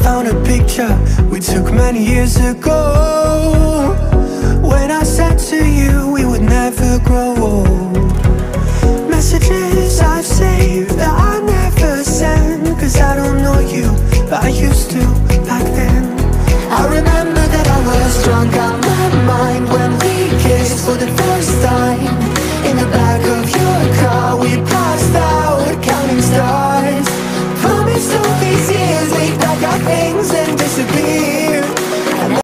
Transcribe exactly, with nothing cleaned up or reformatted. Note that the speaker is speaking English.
found a picture we took many years ago, when I said to you we would never grow old. Messages I've saved that I never send, cause I don't know you, but I used to back then. I remember that I was drunk out my mind when we kissed for the first time in the back of